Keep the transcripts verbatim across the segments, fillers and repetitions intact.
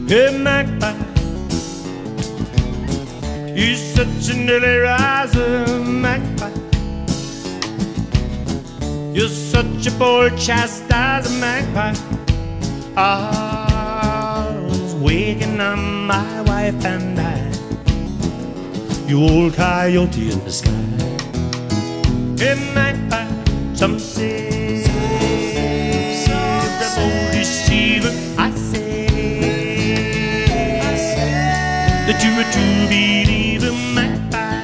Hey, Magpie, you're such an early riser, Magpie. You're such a poor chastiser, Magpie. I was waking on my wife and I, you old coyote in the sky. Hey, Magpie, some say, the old deceiver. I say that you're a true believer, Magpie.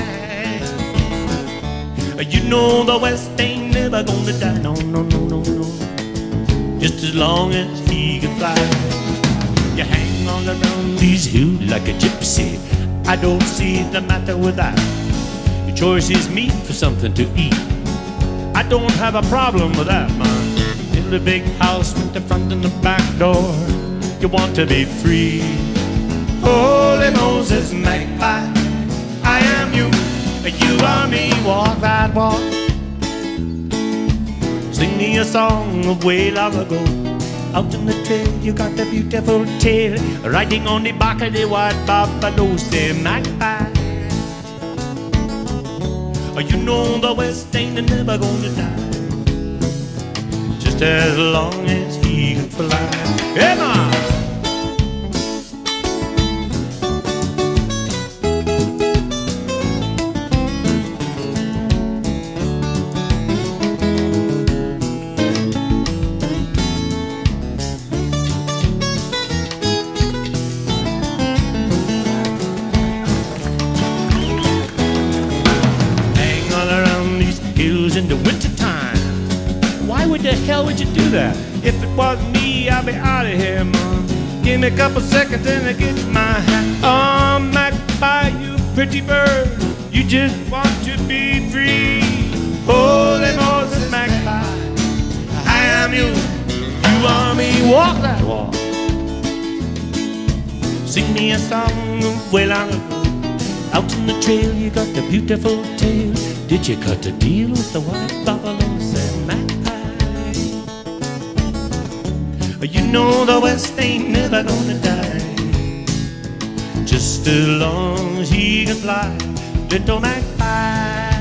You know the West ain't never gonna die, no, no, no, no, no. Just as long as he can fly. You hang all around these hills like a gypsy. I don't see the matter with that. Your choice is meat for something to eat. I don't have a problem with that, man. Build a big house with the front and the back door. You want to be free. Holy Moses, Magpie, I am you, you are me. Walk that walk. Sing me a song of way long ago. Out in the trail, you got a beautiful tail, riding on the back of the white buffalo. Say, Magpie, you know the West ain't never gonna die, just as long as he can fly. Come on! In the winter time, why would the hell would you do that? If it wasn't me, I'd be out of here, man. Give me a couple seconds and I get my hat. Oh, Magpie, you pretty bird, you just want to be free. Holy Moses, Magpie, I am you, you are me. Walk that walk. Sing me a song of way long ago. Out in the trail, you got the beautiful tail. Did you cut a deal with the white buffalo? Said Magpie, you know the West ain't never gonna die, just as long as he can fly, little Magpie.